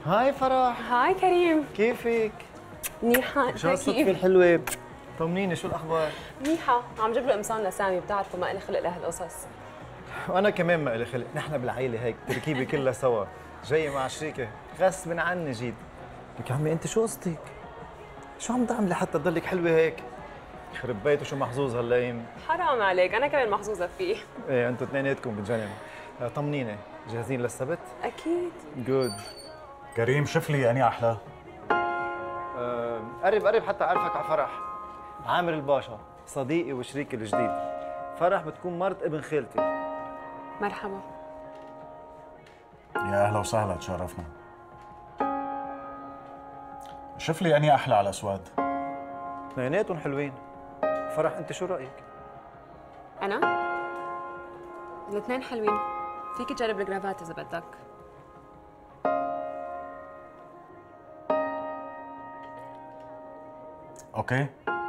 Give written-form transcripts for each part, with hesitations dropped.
هاي فرح. هاي كريم. كيفك؟ منيحة. شو هالصدفة الحلوة؟ طمنيني شو الأخبار؟ منيحة، عم جيب له قمصان لسامي، بتعرفوا ما إلي خلق لهالقصص. وأنا كمان ما إلي خلق، نحن بالعيلة هيك تركيبة كلها سوا، جاية مع شريكة، غصب عني جيت. لك عمي أنت شو قصتك؟ شو عم تعملي حتى تضلك حلوة هيك؟ يخرب بيته شو محظوظ هاللايم. حرام عليك، أنا كمان محظوظة فيه. إيه أنتوا اثنيناتكم بتجننوا. طمنيني، جاهزين للسبت؟ أكيد. جود. كريم شوف لي أني أحلى. قرب قرب حتى أعرفك على فرح. عامر الباشا، صديقي وشريكي الجديد. فرح بتكون مرت ابن خالتي. مرحبا. يا أهلا وسهلا، تشرفنا. شوف لي أني أحلى على أسود. اثنيناتهم حلوين. فرح أنت شو رأيك؟ أنا؟ الاثنين حلوين، فيك تجرب الجرافات إذا بدك. أوكي.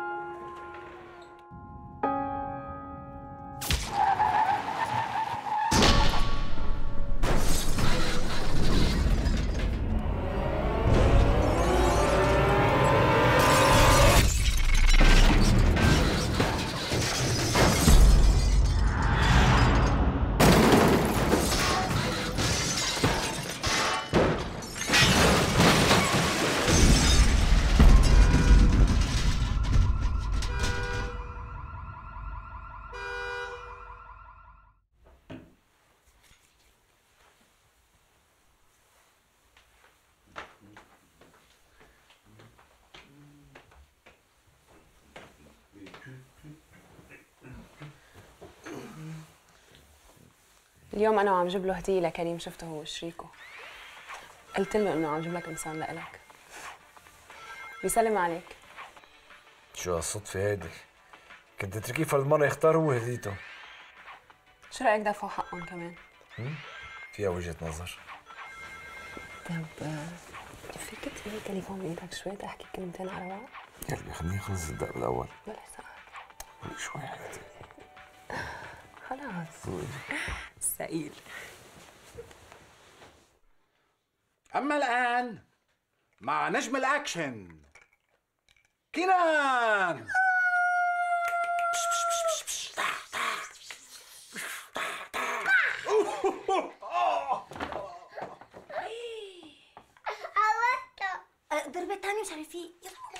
اليوم أنا وعم جيب له هدية لكريم، شفته هو وشريكه. قلت له إنه عم جيب لك قمصان لإلك. بيسلم عليك. شو هالصدفة هيدي؟ كنت تتركيه فرد مرة يختار هو هديته. شو رأيك دافعوا حقهم كمان؟ فيها وجهة نظر. طيب فيك تقلي التليفون بإيدك شوي تحكي كلمتين على رواق؟ قلبي خليني اخلص الدق بالاول. بلا ساعة. شوي حياتي. خلاص. سئيل. أما الآن مع نجم الأكشن كنان. ضربة تانية مش عارف ايه.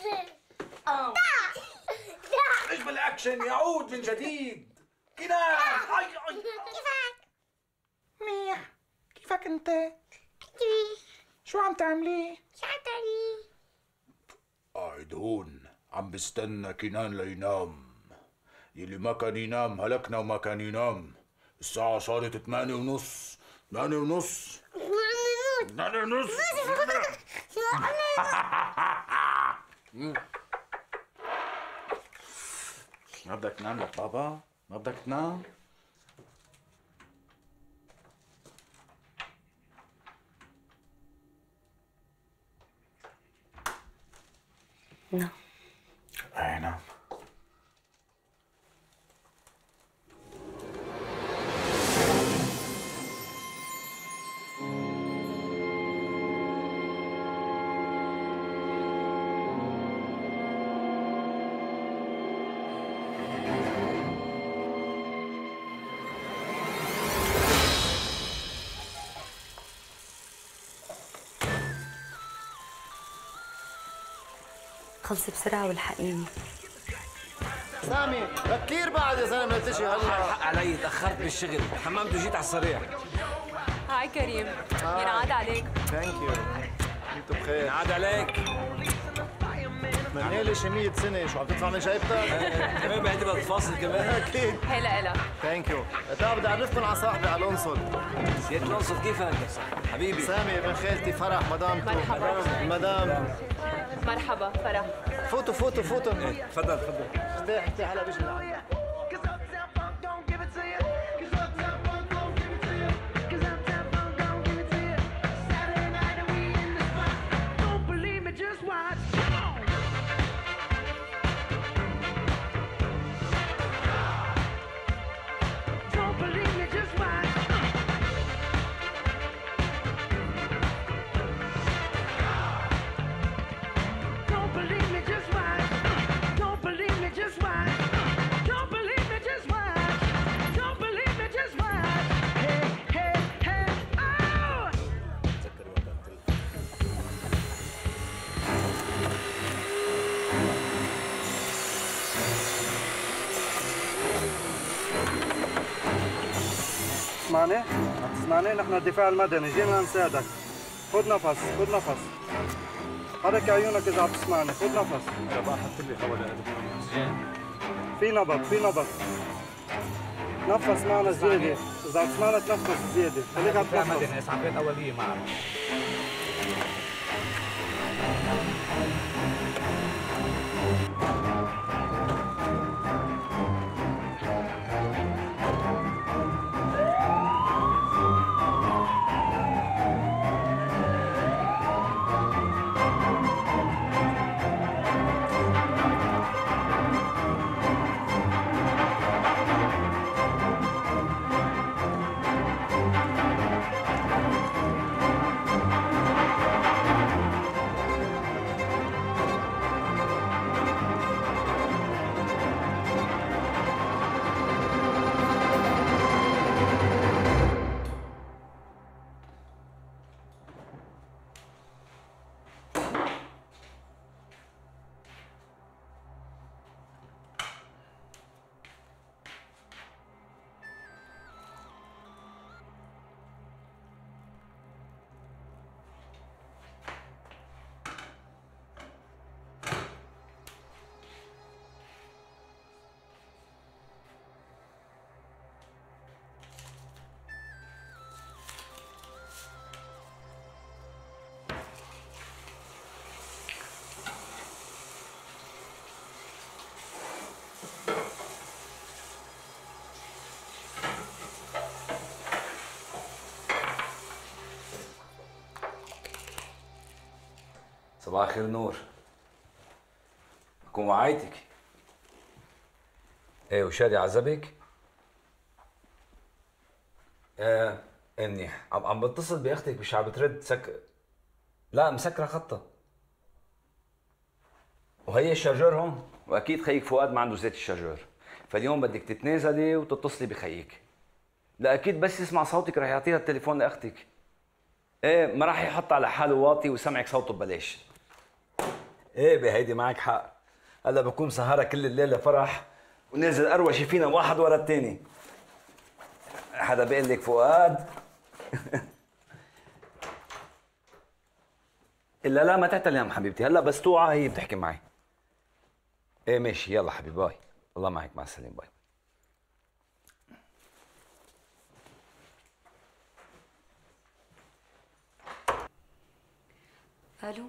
نجم الأكشن يعود من جديد. كنان. كيفك؟ منيح. كيفك أنت؟ شو عم تعملي؟ شو عم تعملي؟ قاعد هون عم بستنى كنان لينام. يلي ما كان ينام هلكنا وما كان ينام. الساعة صارت 8:30. 8:30. 8:30. ما بدك تنام لك بابا؟ ما بدك تنام؟ نعم. اي نعم. خلصي بسرعة والحقيني. سامي بكير بعد يا زلمه تجي هلا. حق علي تاخرت بالشغل، حممت وجيت على السريع. هاي كريم، ينعاد عليك. ثانك يو. انتوا بخير. عاد عليك. اتمنى لي شي 100 سنه، شو عم تدفع من جيبتك؟ كمان بعد بدها تفاصل كمان. اكيد. هي لإلك. ثانك يو. تعال بدي اعرفكم على صاحبي على القنصل. سيد القنصل كيفك؟ حبيبي. سامي ابن خالتي فرح مدامته. مرحبا. مدام. مرحبا فرح. فوتوا فوتوا فوتوا. تفضل تفضل. ارتاح هلا بيجي لعندك. تسمعني؟ عم تسمعني؟ نحن الدفاع المدني جينا نساعدك. خذ نفس، خذ نفس. حرك عيونك إذا عم تسمعني، خذ نفس. يا بقى حط لي هوا زين. في نبض، في نبض. نفس معنا زيادة، إذا عم تسمعنا تنفس زيادة، خليك عم تنفس. مدني إسعافات أولية معنا. صباح الخير نور. بكون وعيتك. ايه وشادي عذبك؟ منيح. عم بتصل باختك مش عم بترد لا مسكره خطها. وهي الشارجور هون، واكيد خيك فؤاد ما عنده زيت الشارجور، فاليوم بدك تتنازلي وتتصلي بخيك. لا اكيد بس يسمع صوتك رح يعطيها التليفون لاختك. ايه ما راح يحط على حاله واطي ويسمعك صوته ببلاش. ايه بهيدي معك حق. هلا بكون سهرة كل الليلة فرح ونازل أروشي فينا واحد ورا الثاني. حدا بيقول لك فؤاد؟ إلا لا ما تعتل يا حبيبتي، هلا بس توعى هي بتحكي معي. ايه ماشي يلا حبيبي باي. الله معك مع السلامة باي. الو.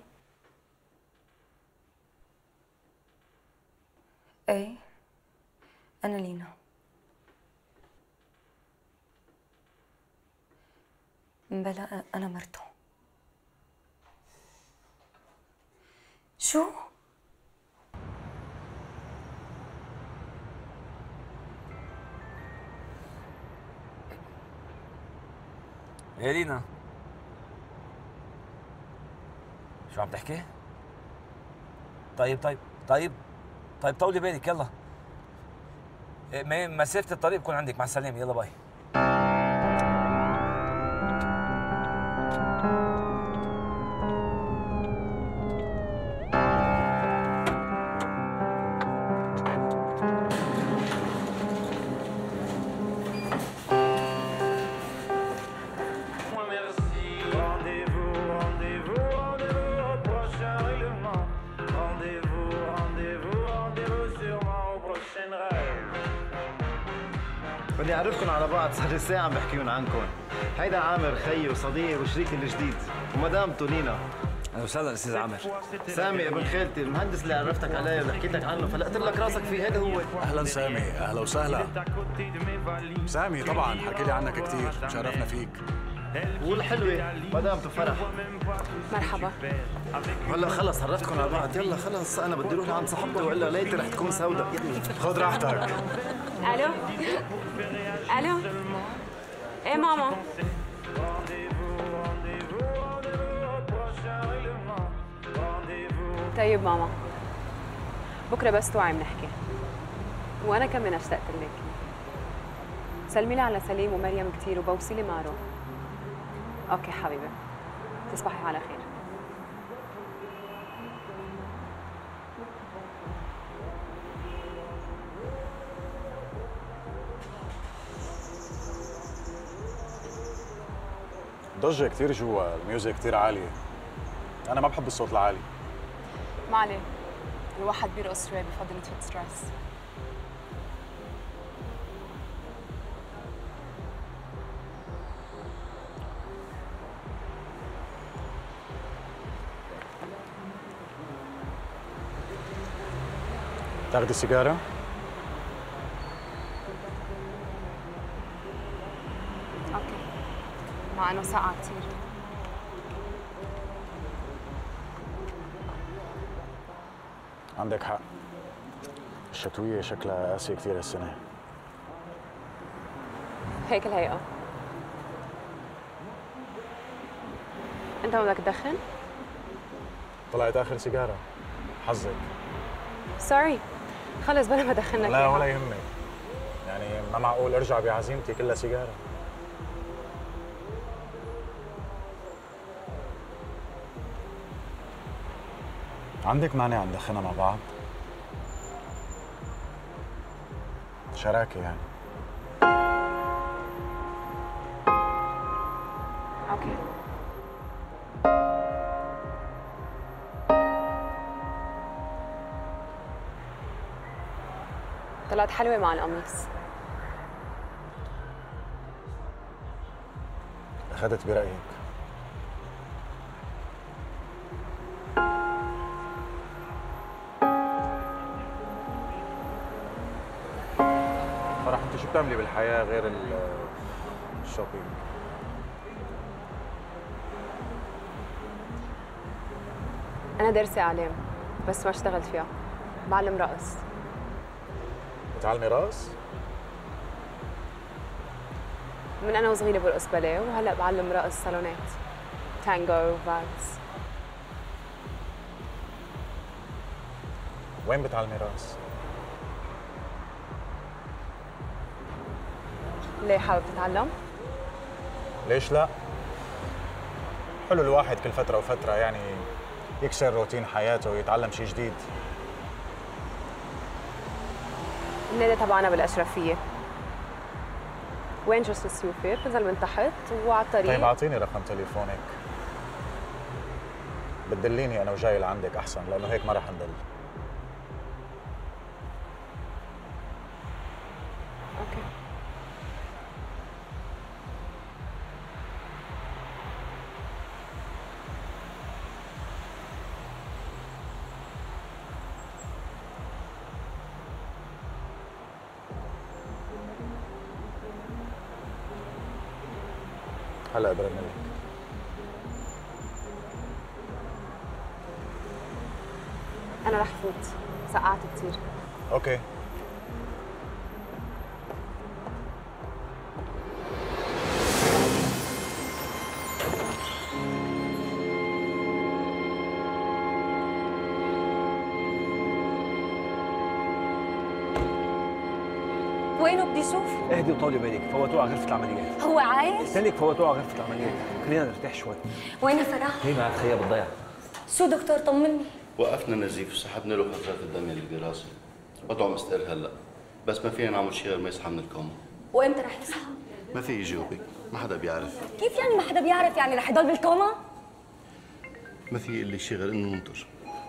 ايه انا لينا. بلا انا مرته. شو؟ يا لينا شو عم تحكي؟ طيب طولي بالك يلا. مسافة الطريق بكون عندك. مع السلامة يلا باي. بدي اعرفكم على بعض، صار لي ساعة عم بحكيون عنكم. هيدا عامر خيي وصديقي وشريكي الجديد، ومدام تونينا. اهلا وسهلا استاذ عامر. سامي ابن خالتي المهندس اللي عرفتك عليه واللي حكيت لك عنه، فلقت لك راسك فيه. هذا هو. اهلا سامي، اهلا وسهلا. سامي طبعا حكي لي عنك كثير، شرفنا فيك. والحلوة مدامته فرح. مرحبا. هلا خلص عرفتكم على بعض، يلا خلص انا بدي اروح لعند صاحبتي والا ليلتي رح تكون سوداء. خذ راحتك. الو الو. ايه ماما. طيب ماما، بكره بس توعي بنحكي. وانا كمان اشتقت لك. سلمي لي على سليم ومريم كثير وبوصي لي مارو. اوكي حبيبي، تصبحي على خير. الضجة كتير جوا، الميوزك كتير عالية. أنا ما بحب الصوت العالي. ما عليه، الواحد بيرقص شوي بفضل يطفي ستريس. تاخدي سيجارة؟ اوكي، مع انه ساقعة كثير. عندك حق. الشتوية شكلها قاسية كثير هالسنة. هيك الهيئة. انت ما بدك تدخن؟ طلعت آخر سيجارة. حظك. سوري، خلص بلا ما دخلنا لا ولا يهمك. يعني ما معقول ارجع بعزيمتي كلها سيجارة. عندك مانع ندخنها مع بعض؟ شراكة يعني. اوكي. طلعت حلوة مع القميص. أخذت برأيك. فرح انت شو بتعملي بالحياة غير الشوبينج؟ أنا دارسة إعلام بس ما اشتغلت فيها. بعلم رقص. بتعلمي رقص؟ من أنا وصغيرة برقص باليه وهلأ بعلم رقص صالونات. تانجو وفالس. وين بتعلمي رقص؟ ليه حابب تتعلم؟ ليش لا؟ حلو الواحد كل فترة وفترة يعني يكسر روتين حياته ويتعلم شيء جديد. النادي تبعنا بالأشرفية. وين جسر السيوفي؟ بتنزل من تحت وعلى الطريق. طيب اعطيني رقم تليفونك. بتدليني انا وجاي لعندك احسن لانه هيك ما رح ندل. اوكي. هلا برن لك. أنا رح فوت، سقعت كثير. اوكي. وينه بدي اشوف؟ اهدي وطولي بالك، فوتوه على غرفة العمليات. هو عايش؟ قلت لك فوتوه على غرفة العمليات، خلينا نرتاح شوي. وين فرح؟ هي معك خيا بالضيعة. شو دكتور طمني؟ وقفنا نزيف وسحبنا له فترات الدم اللي براسه. وضعه مستقر هلا، بس ما فينا نعمل شيء غير ما يصحى من الكوما. وامتى رح يصحى؟ ما في يجاوبك، ما حدا بيعرف. كيف يعني ما حدا بيعرف؟ يعني رح يضل بالكوما؟ ما في يقول لك شيء غير انه ننطر.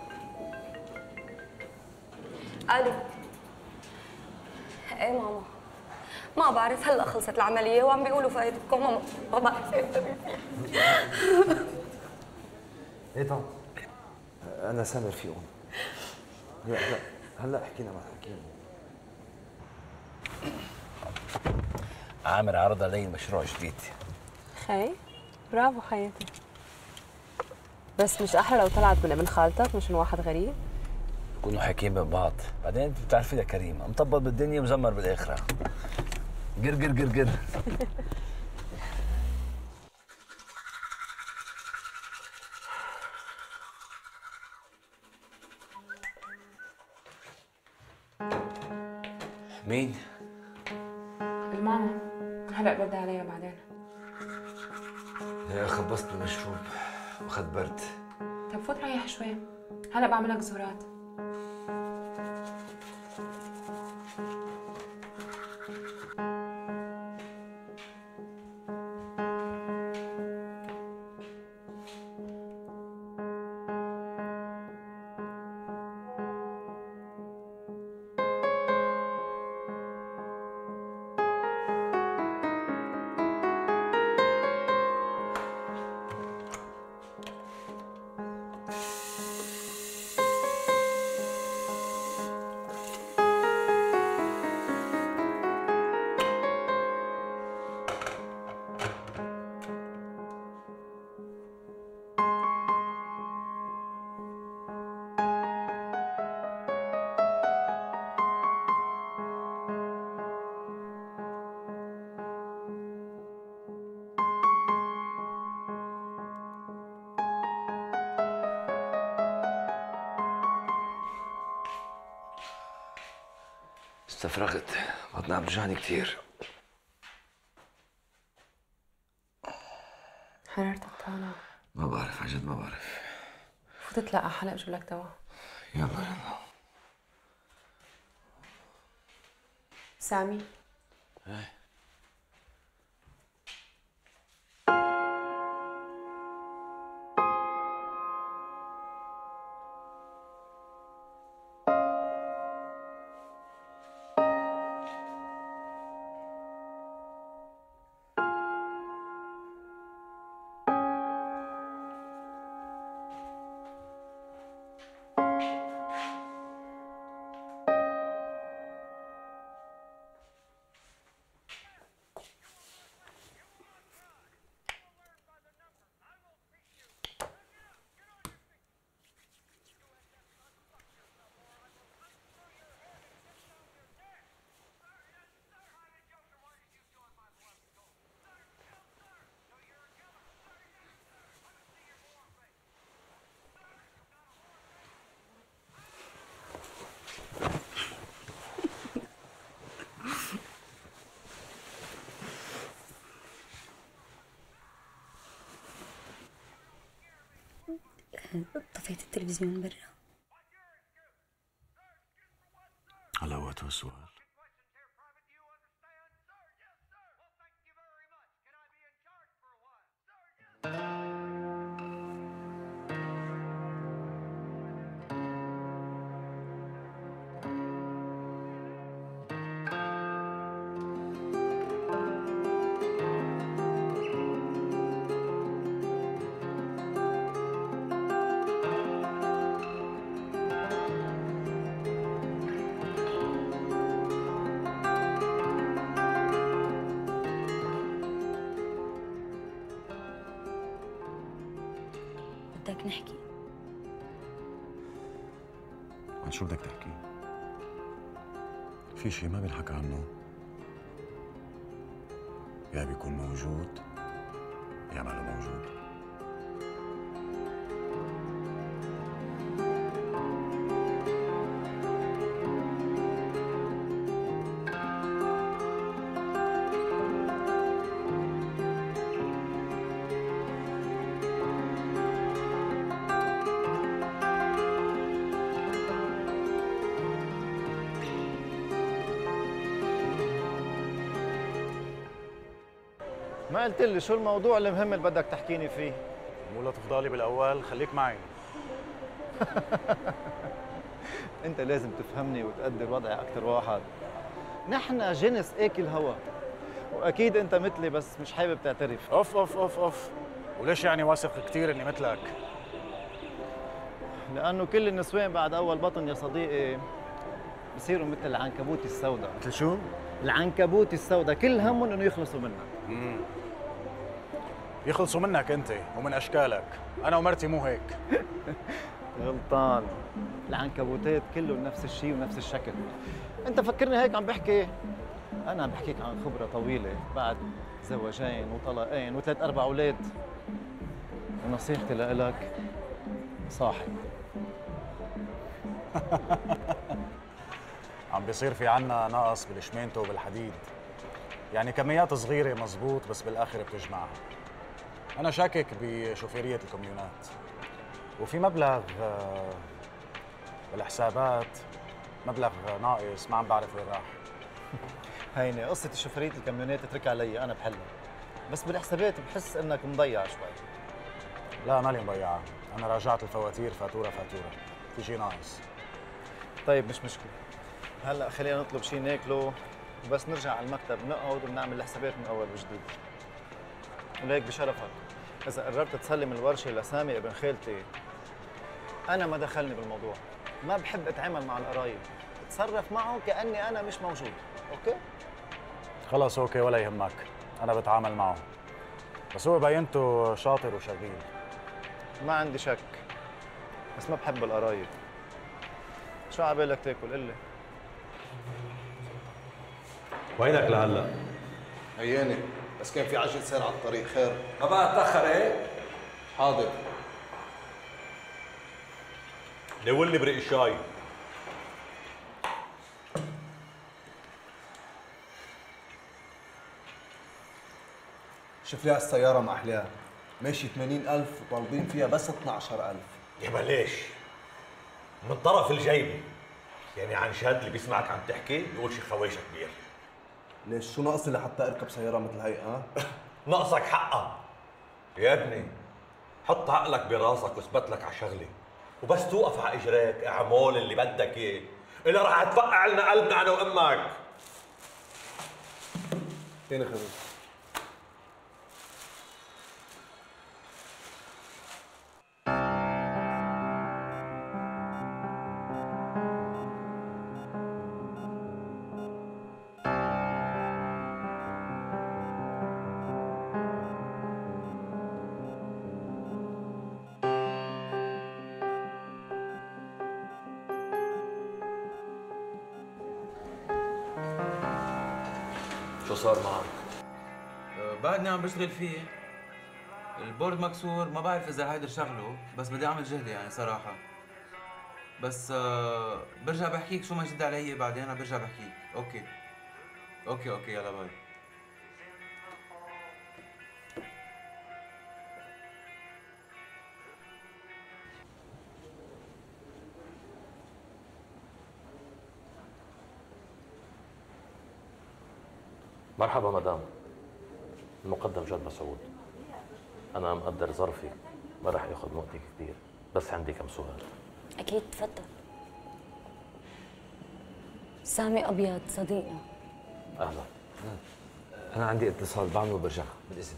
الو. ايه ماما، ما بعرف، هلا خلصت العملية وعم بيقولوا فايت الكوما، ما بعرف امتى بيفيق. ايه طبعا. أنا سامر فيهم. هلا حكينا ما حكينا. عامر عرض علي مشروع جديد. خي برافو خياتي. بس مش أحلى لو طلعت من ابن خالتك مش من واحد غريب؟ كونوا حاكيين ببعض، بعدين انت بتعرفي يا كريم مطبط بالدنيا ومزمر بالاخره. قر قر قر قر. مين؟ الماما هلا بدي عليها بعدين. هي خبصت بالمشروب واخذ برد. طب فوت ريح شوي، هلا بعملك زورات. استفرغت، بطني عم بتوجعني كثير. حرارتك طالعة. ما بعرف، عن جد ما بعرف. فوت تلاقى حلق اجيب لك دواء. يلا يلا. سامي. ايه. طفيت التلفزيون برا. هلا وقت السؤال. بدك نحكي؟ عن شو بدك تحكي؟ في شيء ما بينحكى عنه، يا بيكون موجود يا ما له موجود. ما قلت لي شو الموضوع المهم اللي بدك تحكيني فيه؟ مو لا تفضلي بالاول، خليك معي. انت لازم تفهمني وتقدر وضعي اكثر واحد. نحن جنس اكل هوا، واكيد انت مثلي بس مش حابب تعترف. اوف اوف اوف اوف، وليش يعني واثق كثير اني مثلك؟ لانه كل النسوان بعد اول بطن يا صديقي بصيروا مثل العنكبوت السوداء. مثل شو؟ العنكبوت السوداء، كل همهم انه يخلصوا منك. يخلصوا منك انت ومن اشكالك، انا ومرتي مو هيك. غلطان، العنكبوتات كلهم نفس الشيء ونفس الشكل. انت فكرني هيك عم بحكي؟ انا عم بحكيك عن خبره طويله بعد زواجين وطلاقين وثلاث اربع اولاد. ونصيحتي لك صاحب. عم بيصير في عنا نقص بالشمينتو وبالحديد، يعني كميات صغيره مزبوط بس بالاخر بتجمعها. انا شاكك بشوفيريه الكميونات، وفي مبلغ بالحسابات، مبلغ ناقص ما عم بعرف وين راح. هيني قصه شوفيريه الكاميونات اتركها علي، انا بحلها. بس بالحسابات بحس انك مضيع شوي. لا مالي مضيعه، انا راجعت الفواتير فاتوره فاتوره، في شيء ناقص. طيب مش مشكله، هلا خلينا نطلب شيء ناكله وبس نرجع على المكتب نقعد وبنعمل الحسابات من اول وجديد. وليك بشرفك اذا قررت تسلم الورشه لسامي ابن خالتي، انا ما دخلني بالموضوع، ما بحب اتعامل مع القرايب، اتصرف معه كاني انا مش موجود، اوكي؟ خلص اوكي ولا يهمك، انا بتعامل معه، بس هو بينته شاطر وشغيل. ما عندي شك، بس ما بحب القرايب. شو عبالك تاكل؟ قل لي. وينك لهلا؟ هياني، بس كان في عجل سير على الطريق. خير؟ ما بقى اتأخر ايه؟ حاضر. نولي بريق الشاي. شوف لي هالسيارة ما أحلاها، ماشي 80,000 وطالبين فيها بس 12,000. يبا ليش؟ من طرف الجيبة، يعني عن شهد اللي بيسمعك عم تحكي بيقول شي خويشة كبير. ليش شو ناقص لي حتى أركب سيارة مثل هي ناقصك حقها يا ابني. حط عقلك براسك واثبت لك على شغله، وبس توقف على اجريك اعمل اللي بدك اياه، الا رح تفقع لنا قلبنا انا وامك. فيني خبز؟ شو صار معك؟ بعدني عم بشتغل فيه. البورد مكسور، ما بعرف اذا هيدا شغله، بس بدي اعمل جهدي يعني صراحه. بس برجع بحكيك شو ما جد علي بعدين. انا برجع بحكيك. اوكي يلا باي. مرحبا مدام. المقدم جاد مسعود. أنا مقدر ظرفي ما رح ياخذ من وقتك كثير، بس عندي كم سؤال. أكيد تفضل. سامي أبيض صديقنا. أهلا. أنا عندي اتصال بعمله وبرجع بالإذن.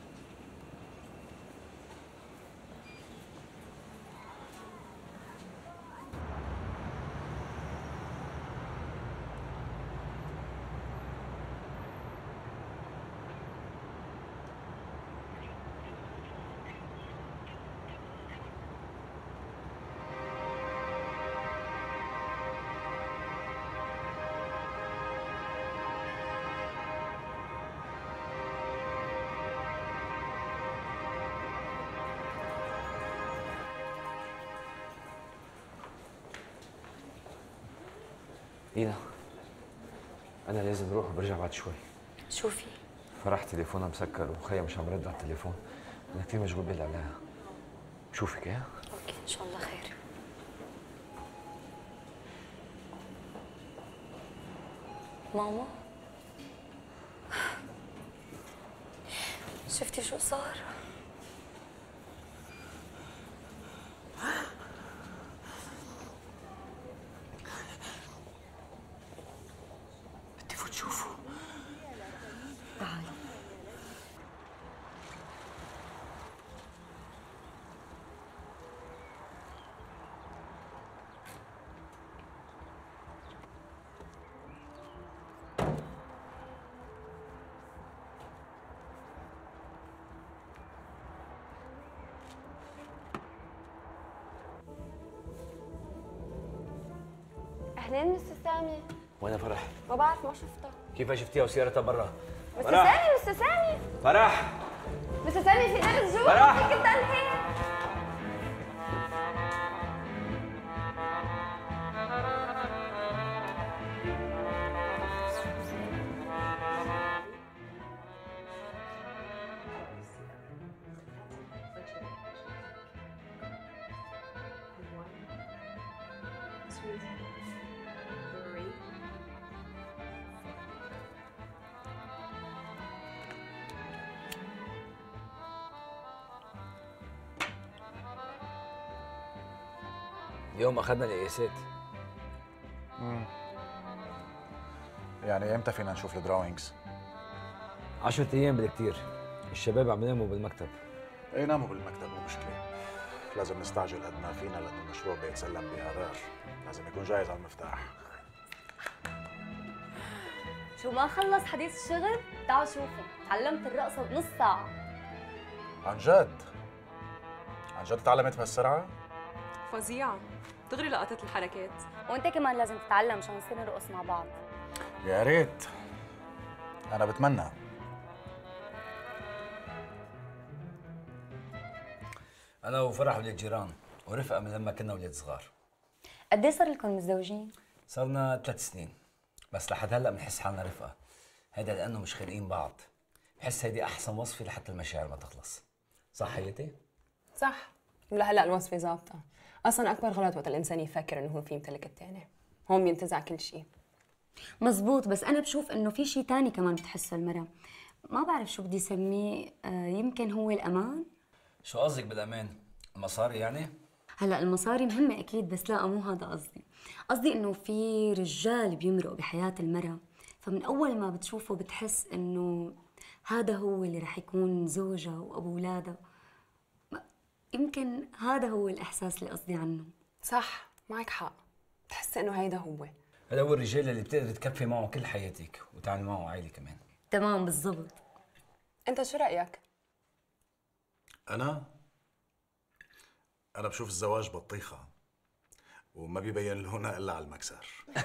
لينا، أنا لازم أروح وبرجع بعد شوي. شو في؟ فرح تليفونها مسكر وخيا مش عم رد على التليفون. أنا كثير مشغول باللي عليها. بشوفك إيه؟ أوكي إن شاء الله خير. ماما شفتي شو صار؟ بدي فوت شوفه. تعالي. اهلين مستر سامي. وين فرح؟ ما بعرف، ما شفتها. كيف شفتيها وسيارتها برا؟ مستر سامي مستر سامي فرح مستر سامي في درس جوا. فرح فيك تنحي. اليوم اخذنا القياسات. يعني امتى فينا نشوف الدراوينجز؟ 10 ايام بالكثير. الشباب عم يناموا بالمكتب. ايه ناموا بالمكتب، مو مشكله. لازم نستعجل قد ما فينا لانه المشروع بيتسلم بقرار. لازم يكون جاهز على المفتاح. شو ما خلص حديث الشغل؟ تعال شوفي، تعلمت الرقصة بنص ساعة. عن جد؟ عن جد تعلمت بهالسرعة؟ فظيعة، دغري لقطت الحركات. وانت كمان لازم تتعلم عشان نصير نرقص مع بعض. يا ريت. أنا بتمنى. أنا وفرح ولاد جيران ورفقة من لما كنا ولاد صغار. قد ايه صار لكم متزوجين؟ صرنا 3 سنين، بس لحد هلا بنحس حالنا رفقة. هيدا لأنه مش خالقين بعض. بحس هيدي احسن وصفه لحتى المشاعر ما تخلص. صح حياتي؟ صح. ولهلا الوصفه ظابطه. اصلا اكبر غلط وقت الانسان يفكر انه هو في يمتلك الثاني، هون بينتزع كل شيء. مزبوط، بس انا بشوف انه في شيء تاني كمان بتحسه المرأة، ما بعرف شو بدي اسميه، يمكن هو الامان. شو قصدك بالامان؟ المصاري يعني؟ هلا المصاري مهمة اكيد، بس لا مو هذا قصدي انه في رجال بيمرقوا بحياة المرأة، فمن اول ما بتشوفه بتحس انه هذا هو اللي رح يكون زوجها وابو اولادها. يمكن هذا هو الاحساس اللي قصدي عنه. صح، معك حق، بتحس انه هيدا هو. هذا هو الرجال اللي بتقدر تكفي معه كل حياتك وتعمل معه عائله كمان. تمام بالضبط. انت شو رايك؟ انا بشوف الزواج بطيخه وما بيبين لونها الا على المكسر.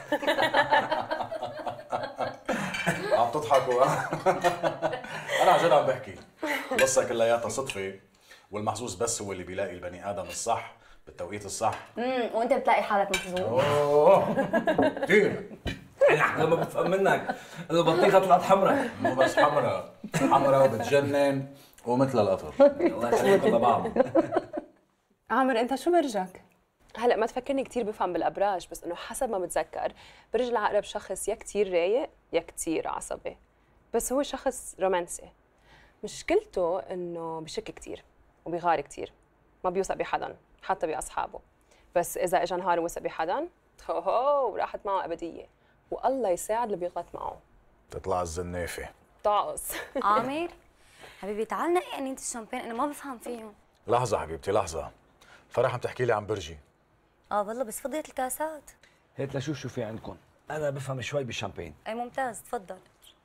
عم تضحكوا؟ انا عن جد عم بحكي، القصه كلياتها صدفه، والمحظوظ بس هو اللي بيلاقي البني ادم الصح بالتوقيت الصح. وانت بتلاقي حالك محظوظ. اوه كثير. نحن ما بفهم منك انه البطيخه طلعت حمراء. مو بس حمراء وبتجنن ومثل القطر. الله يخليكم لبعض. عامر انت شو برجك؟ هلا ما تفكرني كثير بفهم بالابراج، بس انه حسب ما بتذكر برج العقرب شخص يا كثير رايق يا كثير عصبي، بس هو شخص رومانسي. مشكلته انه بشك كثير وبيغار كثير، ما بيوثق بحدا حتى باصحابه، بس اذا اجى نهار ووثق بحدا هو راحت معه ابديه، والله يساعد اللي بيغلط معه. تطلع الزنافه طاقص. عامر حبيبي تعال نقي انية الشامبين، انا ما بفهم فيهم. لحظه حبيبتي لحظه، فرح عم تحكي لي عن برجي. والله بس فضيت الكاسات. هات لشوف شو في عندكم، انا بفهم شوي بالشامبين. اي ممتاز، تفضل.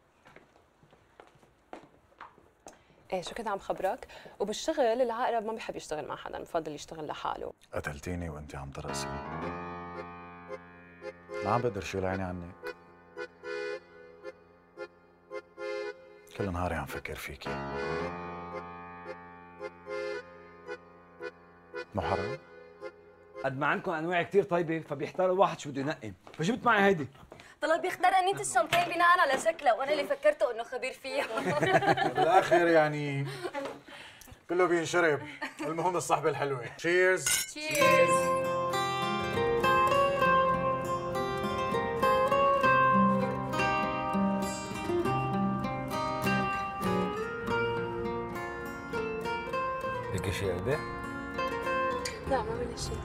ايه شو كنت عم خبرك؟ وبالشغل العقرب ما بيحب يشتغل مع حدا، بفضل يشتغل لحاله. قتلتيني وانت عم ترقصي، ما عم بقدر شيل عيني عنك، كل نهاري عم فكر فيكي. مو حرام؟ قد ما عندكم انواع كثير طيبه فبيحتار الواحد شو بده ينقي، فجبت معي هيدي. طلع بيختار انية الشامبين بناء على شكلها، وانا اللي فكرته انه خبير فيها. بالاخر يعني كله بينشرب، المهم الصحبه الحلوه. تشيرز. تشيرز. بدك شيء قلبي؟ لا ما بدي شيء.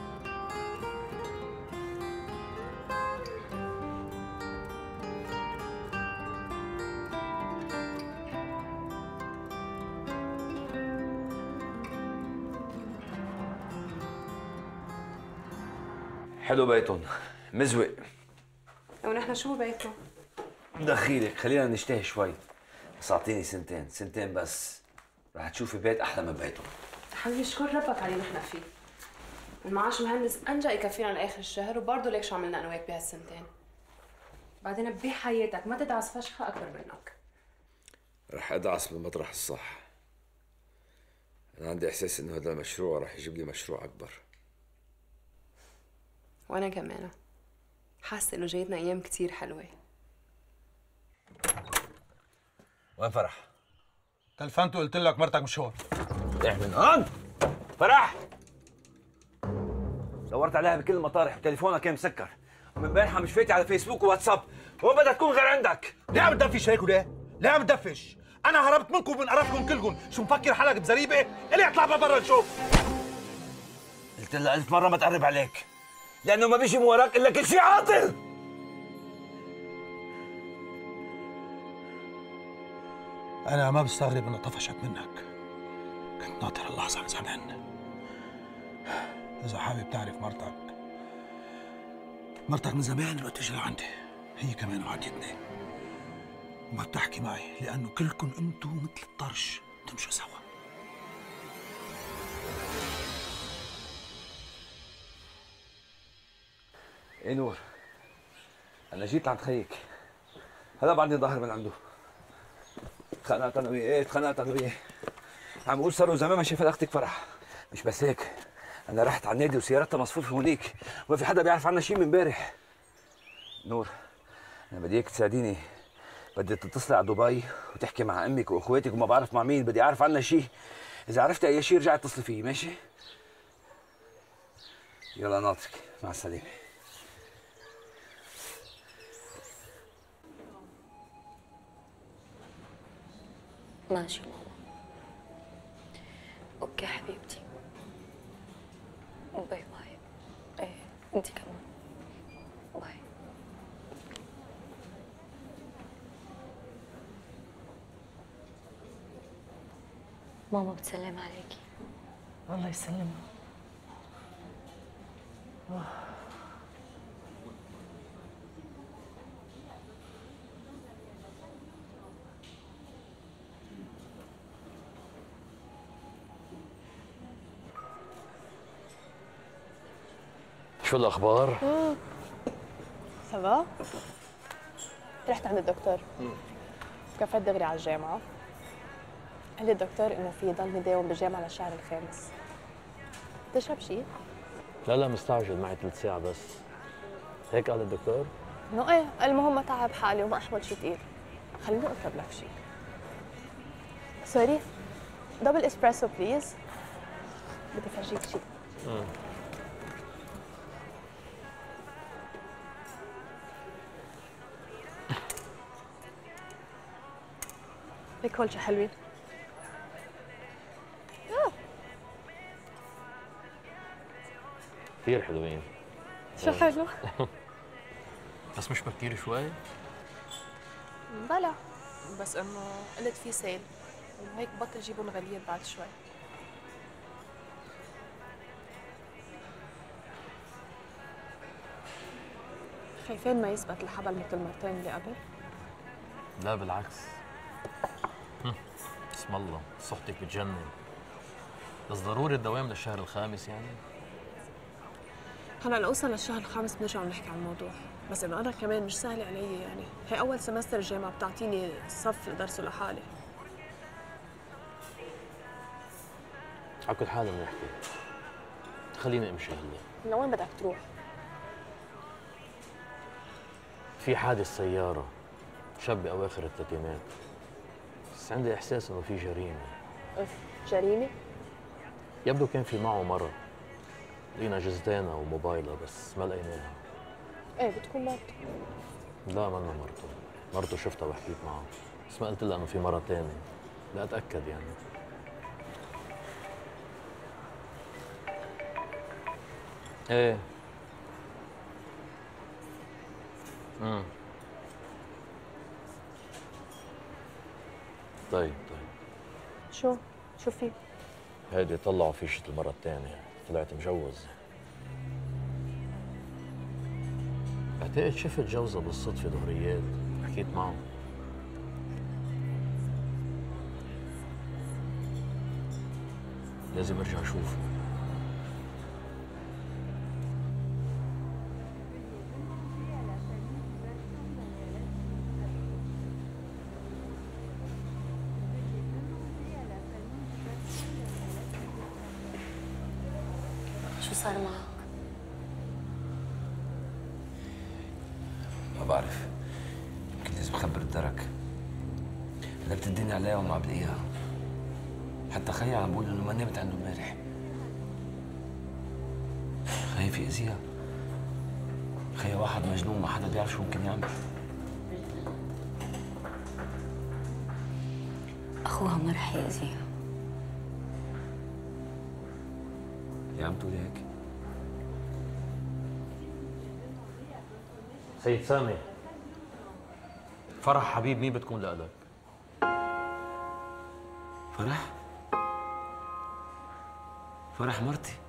حلو بيتهم، مزوق. ونحن شو بيته؟ دخيلك، خلينا نشتهي شوي، بس اعطيني سنتين بس، رح تشوفي بيت احلى من بيتهم. حبيبي شكر ربك على اللي نحن فيه. المعاش مهندس انجا يكفينا لاخر الشهر، وبرضه ليك شو عملنا انا وياك بهالسنتين. بعدين بحياتك ما تدعس فشخه اكبر منك. رح ادعس بالمطرح الصح. انا عندي احساس انه هذا المشروع رح يجيب لي مشروع اكبر. وانا كمان حاسه انه جايتنا ايام كثير حلوه. وين فرح؟ تلفنت وقلت لك مرتك مشوار. ايه من هون؟ فرح! دورت عليها بكل المطارح وتليفونها كان مسكر، ومن امبارحه مش فايتة على فيسبوك وواتساب، وين بدها تكون غير عندك؟ ليه عم تدفش هيك وليه؟ ليه عم تدفش؟ أنا هربت منكم ومن قرفكم كلكم، شو مفكر حالك بزريبة؟ إلي اطلع برا نشوف. قلت لها 1000 مرة ما تقرب عليك، لأنه ما بيجي من وراك إلا كل شيء عاطل. أنا ما بستغرب إنها طفشت منك. كنت ناطر اللحظة من زمان. إذا حابب تعرف مرتك من زمان وقت تجي لعندي، هي كمان وعدتني. وما بتحكي معي لأنه كلكم أنتوا مثل الطرش تمشوا سوا. إيه نور، أنا جيت لعند خيك، هلا بعدني ظاهر من عنده. اتخانقت أنا وياه، عم بقول صاروا زمان ما شاف أختك فرح. مش بس هيك، أنا رحت على النادي وسيارتها مصفوفة هونيك، وما في حدا بيعرف عنا شيء من امبارح. نور، أنا بدي إياك تساعديني بدي تتصلي على دبي وتحكي مع امك واخواتك وما بعرف مع مين، بدي اعرف عنها شيء. اذا عرفتي اي شيء رجعي اتصلي فيي، ماشي؟ يلا ناطرك، مع السلامه. ماشي ماما. اوكي حبيبتي. باي باي. ايه انت كمان. باي. ماما بتسلم عليكي. الله يسلمها. شو الأخبار؟ سافا؟ رحت عند الدكتور. كفيت دغري على الجامعة. قال لي الدكتور إنه في ضل مداوم بالجامعة للشهر الخامس. تشرب شيء؟ لا مستعجل، معي 3 ساعة بس. هيك قال الدكتور؟ إنه إيه، المهم ما تعب حالي وما أحمل شيء ثقيل. خليني أطلب لك شيء. سوري، دبل إسبريسو بليز. بدي أفرجيك شيء. هيك هول شو حلوين. كثير حلوين. شو حلو؟ بس مش بكير شوي؟ بلا، بس انه قلت في سيل وهيك بطل جيبهم غاليين بعد شوي. خايفين ما يثبت الحبل مثل المرتين اللي قبل؟ لا بالعكس. بسم الله، صحتك بتجنن. بس ضروري الدوام للشهر الخامس يعني؟ هلا لأوصل للشهر الخامس بنرجع نحكي عن الموضوع، بس انه انا كمان مش سهل علي يعني، هي اول سمستر الجامعة بتعطيني صف لدرسه لحالي. على كل حال بنحكي. خليني امشي هلا. لوين بدك تروح؟ في حادث سيارة، شاب بأواخر الثلاثينات. بس عندي إحساس إنه في جريمة. جريمة؟ يبدو كان في معه مرة. لقينا جزدانة وموبايلها بس ما لقيناها. ايه بتكون مرته. لا منا مرته. مرته شفتها وحكيت معها. بس ما قلت لها إنه في مرة تانية. لا أتأكد يعني. ايه. طيب. شو في؟ هيدي طلعوا فيشة المرة الثانية، طلعت مجوز. بعتقد شفت جوزها بالصدفة ظهريات، حكيت معه. لازم ارجع اشوفه. شو صار معك؟ ما بعرف، يمكن لازم اخبر الدرك. قلبت الدنيا عليها وما عم بلاقيها. حتى خيي عم بقول انه ما نامت عنده امبارح. خايف يأذيها. خيي واحد مجنون، ما حدا بيعرف شو ممكن يعمل. اخوها ما رح يأذيها. يا عم تقولي هيك؟ سيد سامي، فرح حبيب مين بتكون لإلك؟ فرح مرتي.